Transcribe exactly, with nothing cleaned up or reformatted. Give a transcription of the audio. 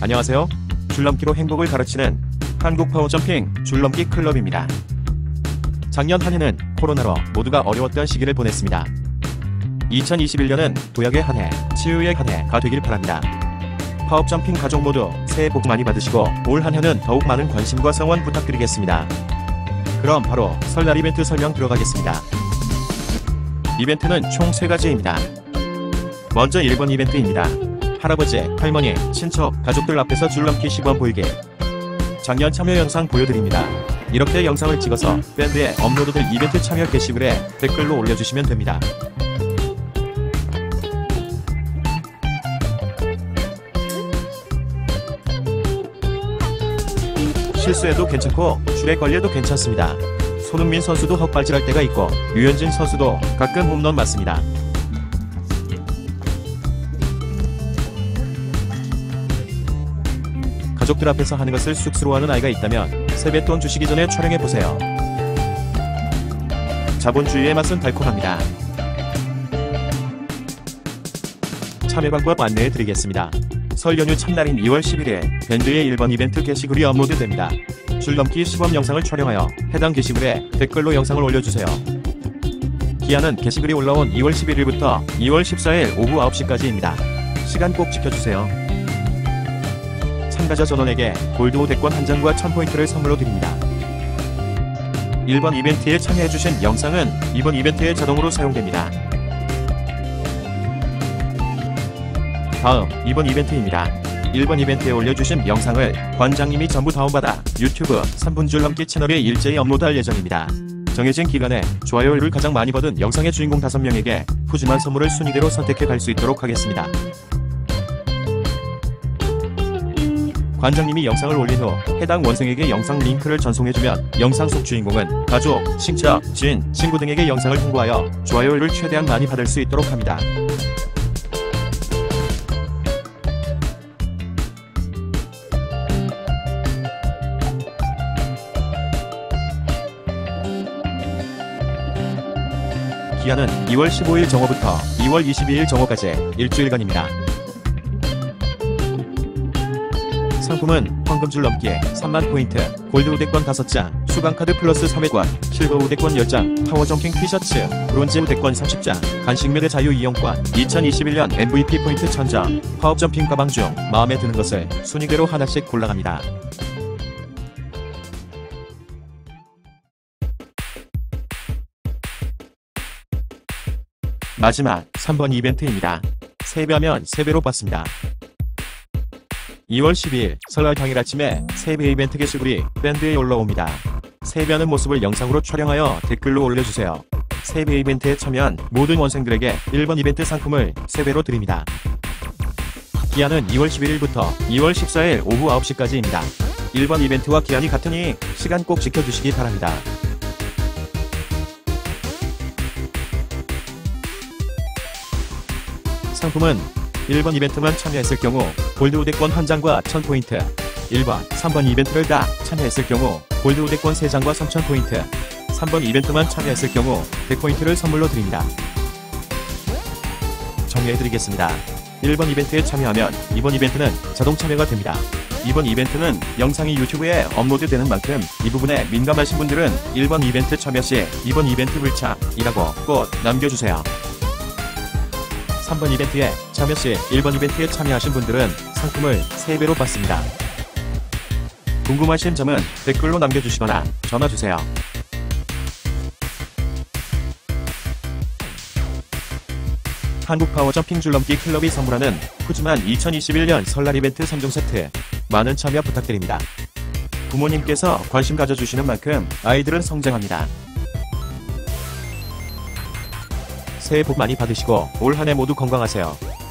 안녕하세요. 줄넘기로 행복을 가르치는 한국 파워점핑 줄넘기 클럽입니다. 작년 한 해는 코로나로 모두가 어려웠던 시기를 보냈습니다. 이천이십일 년은 도약의 한 해, 치유의 한 해가 되길 바랍니다. 파워점핑 가족 모두 새해 복 많이 받으시고 올 한 해는 더욱 많은 관심과 성원 부탁드리겠습니다. 그럼 바로 설날 이벤트 설명 들어가겠습니다. 이벤트는 총 세 가지입니다. 먼저 일 번 이벤트입니다. 할아버지, 할머니, 친척, 가족들 앞에서 줄넘기 시범 보이기. 작년 참여 영상 보여드립니다. 이렇게 영상을 찍어서 밴드에 업로드될 이벤트 참여 게시글에 댓글로 올려주시면 됩니다. 실수해도 괜찮고 줄에 걸려도 괜찮습니다. 손흥민 선수도 헛발질할 때가 있고 류현진 선수도 가끔 홈런 맞습니다. 가족들 앞에서 하는 것을 쑥스러워하는 아이가 있다면 세뱃돈 주시기 전에 촬영해보세요. 자본주의의 맛은 달콤합니다. 참여 방법 안내해드리겠습니다. 설 연휴 첫날인 이월 십일일 밴드의 일 번 이벤트 게시글이 업로드됩니다. 줄넘기 시범 영상을 촬영하여 해당 게시글에 댓글로 영상을 올려주세요. 기한은 게시글이 올라온 이월 십일일부터 이월 십사일 오후 아홉 시까지입니다. 시간 꼭 지켜주세요. 참가자 전원에게 골드 우대권 한 장과 천 포인트를 선물로 드립니다. 일 번 이벤트에 참여해주신 영상은 이 번 이벤트에 자동으로 사용됩니다. 다음 이 번 이벤트입니다. 일 번 이벤트에 올려주신 영상을 관장님이 전부 다운받아 유튜브 삼 분 줄넘기 채널에 일제히 업로드할 예정입니다. 정해진 기간에 좋아요를 가장 많이 받은 영상의 주인공 다섯 명에게 푸짐한 선물을 순위대로 선택해 갈 수 있도록 하겠습니다. 관장님이 영상을 올린 후 해당 원생에게 영상 링크를 전송해주면 영상 속 주인공은 가족, 친척, 지인, 친구 등에게 영상을 홍보하여 좋아요를 최대한 많이 받을 수 있도록 합니다. 기한은 이월 십오일 정오부터 이월 이십이일 정오까지 일주일간입니다. 상품은 황금 줄넘기 삼만 포인트, 골드 우대권 다섯 장, 수강카드 플러스 삼회권, 실버 우대권 열 장, 파워점핑 티셔츠, 브론즈 우대권 삼십 장, 간식매대 자유 이용권, 이천이십일 년 엠브이피 포인트 천 장, 파워점핑 가방 중 마음에 드는 것을 순위대로 하나씩 골라갑니다. 마지막 삼 번 이벤트입니다. 세 배하면 세 배로 받습니다. 이월 십이일 설날 당일 아침에 세 배 이벤트 게시글이 밴드에 올라옵니다. 세 배하는 모습을 영상으로 촬영하여 댓글로 올려주세요. 세 배 이벤트에 참여한 모든 원생들에게 일 번 이벤트 상품을 세 배로 드립니다. 기한은 이월 십일일부터 이월 십사일 오후 아홉 시까지입니다. 일 번 이벤트와 기한이 같으니 시간 꼭 지켜주시기 바랍니다. 상품은 일 번 이벤트만 참여했을 경우 골드 우대권 한 장과 천 포인트, 일 번, 삼 번 이벤트를 다 참여했을 경우 골드 우대권 세 장과 삼천 포인트, 삼 번 이벤트만 참여했을 경우 백 포인트를 선물로 드립니다. 정리해드리겠습니다. 일 번 이벤트에 참여하면 이 번 이벤트는 자동 참여가 됩니다. 이 번 이벤트는 영상이 유튜브에 업로드되는 만큼 이 부분에 민감하신 분들은 일 번 이벤트 참여 시 이 번 이벤트 불참이라고 꼭 남겨주세요. 삼 번 이벤트에 참여 시 일 번 이벤트에 참여하신 분들은 상품을 세 배로 받습니다. 궁금하신 점은 댓글로 남겨주시거나 전화주세요. 한국 파워점핑 줄넘기 클럽이 선물하는 푸짐한 이천이십일 년 설날 이벤트 삼 종 세트, 많은 참여 부탁드립니다. 부모님께서 관심 가져주시는 만큼 아이들은 성장합니다. 새해 복 많이 받으시고 올 한 해 모두 건강하세요.